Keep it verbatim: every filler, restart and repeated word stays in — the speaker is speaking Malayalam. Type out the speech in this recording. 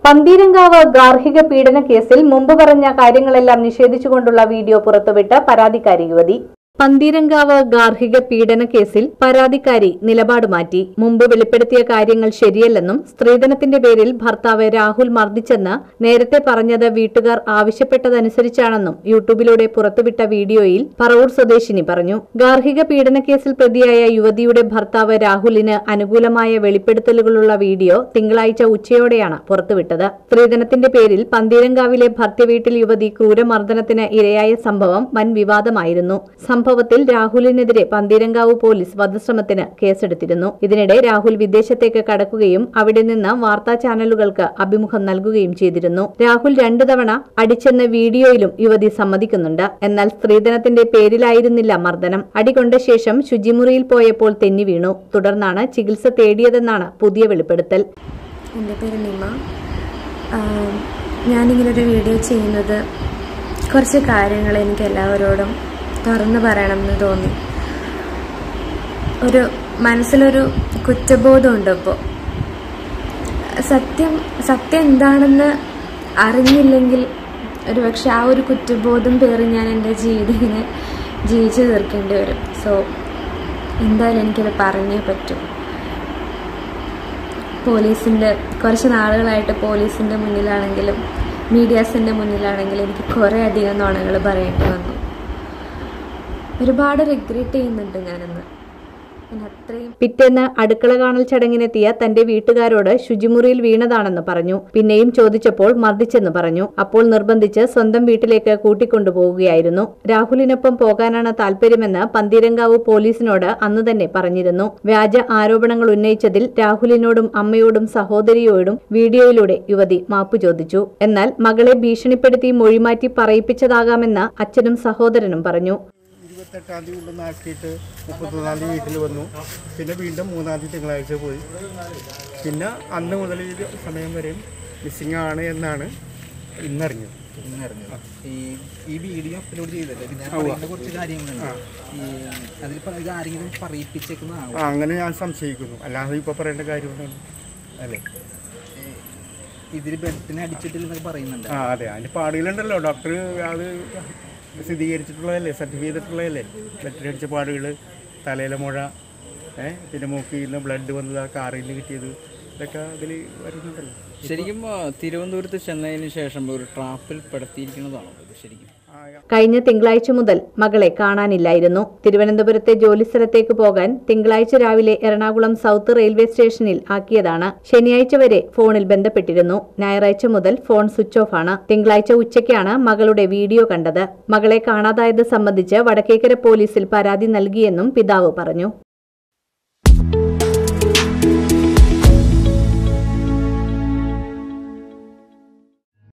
പന്തീരങ്കാവ് ഗാർഹിക പീഡന കേസിൽ മുമ്പ് പറഞ്ഞ കാര്യങ്ങളെല്ലാം നിഷേധിച്ചുകൊണ്ടുള്ള വീഡിയോ പുറത്തുവിട്ട് പരാതിക്കാരി യുവതി. പന്തീരങ്കാവ് ഗാർഹിക പീഡന കേസിൽ പരാതിക്കാരി നിലപാട് മാറ്റി. മുമ്പ് വെളിപ്പെടുത്തിയ കാര്യങ്ങൾ ശരിയല്ലെന്നും സ്ത്രീധനത്തിന്റെ പേരിൽ ഭർത്താവ് രാഹുൽ മർദ്ദിച്ചെന്ന് നേരത്തെ പറഞ്ഞത് വീട്ടുകാർ ആവശ്യപ്പെട്ടതനുസരിച്ചാണെന്നും യൂട്യൂബിലൂടെ പുറത്തുവിട്ട വീഡിയോയിൽ പറവൂർ സ്വദേശിനി പറഞ്ഞു. ഗാർഹിക പീഡന കേസിൽ പ്രതിയായ യുവതിയുടെ ഭർത്താവ് രാഹുലിന് അനുകൂലമായ വെളിപ്പെടുത്തലുകളുള്ള വീഡിയോ തിങ്കളാഴ്ച ഉച്ചയോടെയാണ് പുറത്തുവിട്ടത്. സ്ത്രീധനത്തിന്റെ പേരിൽ പന്തീരങ്കാവിലെ ഭർത്തൃവീട്ടിൽ യുവതി ക്രൂരമർദ്ദനത്തിന് ഇരയായ സംഭവം വൻ വിവാദമായിരുന്നു. സംഭവത്തിൽ രാഹുലിനെതിരെ പന്തീരങ്കാവ് പോലീസ് വധശ്രമത്തിന് കേസെടുത്തിരുന്നു. ഇതിനിടെ രാഹുൽ വിദേശത്തേക്ക് കടക്കുകയും അവിടെ നിന്ന് വാർത്താ ചാനലുകൾക്ക് അഭിമുഖം നൽകുകയും ചെയ്തിരുന്നു. രാഹുൽ രണ്ടു തവണ അടിച്ചെന്ന വീഡിയോയിലും യുവതി സമ്മതിക്കുന്നുണ്ട്. എന്നാൽ സ്ത്രീധനത്തിന്റെ പേരിലായിരുന്നില്ല മർദ്ദനം. അടികൊണ്ട ശേഷം ശുചിമുറിയിൽ പോയപ്പോൾ തെന്നി വീണു. തുടർന്നാണ് ചികിത്സ തേടിയതെന്നാണ് പുതിയ വെളിപ്പെടുത്തൽ. എൻ്റെ പേര് നിമ. ഞാനിങ്ങനൊരു വീഡിയോ ചെയ്യുന്നത് കുറച്ച് കാര്യങ്ങൾ എനിക്ക് എല്ലാവരോടും തുറന്നു പറയണമെന്ന് തോന്നി. ഒരു മനസ്സിലൊരു കുറ്റബോധമുണ്ട്. ഇപ്പോൾ സത്യം സത്യം എന്താണെന്ന് അറിഞ്ഞില്ലെങ്കിൽ ഒരു പക്ഷെ ആ ഒരു കുറ്റബോധം പേറി ഞാൻ എൻ്റെ ജീവിതം ഇങ്ങനെ ജീവിച്ചു തീർക്കേണ്ടി വരും. സോ എന്തായാലും എനിക്കത് പറഞ്ഞേ പറ്റും. പോലീസിൻ്റെ കുറച്ച് നാളുകളായിട്ട് പോലീസിൻ്റെ മുന്നിലാണെങ്കിലും മീഡിയാസിൻ്റെ മുന്നിലാണെങ്കിലും എനിക്ക് കുറേ അധികം നുണകൾ പറയേണ്ടി വന്നു. ഒരുപാട് റിഗ്രറ്റ് ചെയ്യുന്നുണ്ട് ഞാനെന്ന്. അത്രയും പിറ്റേന്ന് അടുക്കള കാണൽ ചടങ്ങിനെത്തിയ തന്റെ വീട്ടുകാരോട് ശുചിമുറിയിൽ വീണതാണെന്ന് പറഞ്ഞു. പിന്നെയും ചോദിച്ചപ്പോൾ മർദ്ദിച്ചെന്ന് പറഞ്ഞു. അപ്പോൾ നിർബന്ധിച്ച് സ്വന്തം വീട്ടിലേക്ക് കൂട്ടിക്കൊണ്ടുപോവുകയായിരുന്നു. രാഹുലിനൊപ്പം പോകാനാണ് താല്പര്യമെന്ന് പന്തീരങ്കാവ് പോലീസിനോട് അന്ന് തന്നെ പറഞ്ഞിരുന്നു. വ്യാജ ആരോപണങ്ങൾ ഉന്നയിച്ചതിൽ രാഹുലിനോടും അമ്മയോടും സഹോദരിയോടും വീഡിയോയിലൂടെ യുവതി മാപ്പു ചോദിച്ചു. എന്നാൽ മകളെ ഭീഷണിപ്പെടുത്തി മൊഴിമാറ്റി പറയിപ്പിച്ചതാകാമെന്ന് അച്ഛനും സഹോദരനും പറഞ്ഞു. ഇരുപത്തെട്ടാം തീയതി കൊണ്ടുവന്നാക്കിയിട്ട് മുപ്പത്തൊന്നാം തീയതി വീട്ടിൽ വന്നു. പിന്നെ വീണ്ടും മൂന്നാം തീയതി തിങ്കളാഴ്ച പോയി. പിന്നെ അന്ന് മുതൽ ഈ സമയം വരെയും മിസ്സിംഗ് ആണ് എന്നാണ് ഇന്നറിഞ്ഞത്. ഇന്നറിഞ്ഞത് ഈ ഈ വീഡിയോ അപ്ലോഡ് ചെയ്തല്ലേ, പിന്നെ കുറച്ച് കാര്യങ്ങളുണ്ട്. ഈ അതിൽ ഇത് ആരെങ്കിലും പറയിപ്പിച്ചേക്കുന്നതാണോ? അങ്ങനെ ഞാൻ സംശയിക്കുന്നു. അല്ലാതെ ഇപ്പോൾ പറയേണ്ട കാര്യമുണ്ടാണ് അല്ലേ? ഇതിൽ ബെൽറ്റിനെ അടിച്ചിട്ടില്ലെന്നൊക്കെ പറയുന്നുണ്ട്. ആ അതെ, അതിൻ്റെ പാടുകളുണ്ടല്ലോ. ഡോക്ടർ അത് സ്ഥിരീകരിച്ചിട്ടുള്ളതല്ലേ, സർട്ടിഫൈ ചെയ്തിട്ടുള്ളതല്ലേ. ബെൽറ്റിന് അടിച്ച പാടുകൾ, തലയിലെ മുഴ, ഏഹ് പിന്നെ മൂക്കിൽ നിന്ന് ബ്ലഡ് വന്നത്, ആ കാറിൽ കിട്ടിയത്, ഇതൊക്കെ അതിൽ വരുന്നുണ്ടല്ലോ. ശരിക്കും തിരുവനന്തപുരത്ത് ചെന്നതിന് ശേഷം ഒരു ട്രാപ്പിൽ പെടുത്തിയിരിക്കുന്നതാണോ ഇത് ശരിക്കും? കഴിഞ്ഞ തിങ്കളാഴ്ച മുതൽ മകളെ കാണാനില്ലായിരുന്നു. തിരുവനന്തപുരത്തെ ജോലിസ്ഥലത്തേക്ക് പോകാൻ തിങ്കളാഴ്ച രാവിലെ എറണാകുളം സൗത്ത് റെയിൽവേ സ്റ്റേഷനിൽ ആക്കിയതാണ്. ശനിയാഴ്ച വരെ ഫോണിൽ ബന്ധപ്പെട്ടിരുന്നു. ഞായറാഴ്ച മുതൽ ഫോൺ സ്വിച്ച് ഓഫ് ആണ്. തിങ്കളാഴ്ച ഉച്ചയ്ക്കാണ് മകളുടെ വീഡിയോ കണ്ടത്. മകളെ കാണാതായത് സംബന്ധിച്ച് വടക്കേക്കര പോലീസിൽ പരാതി നൽകിയെന്നും പിതാവ് പറഞ്ഞു.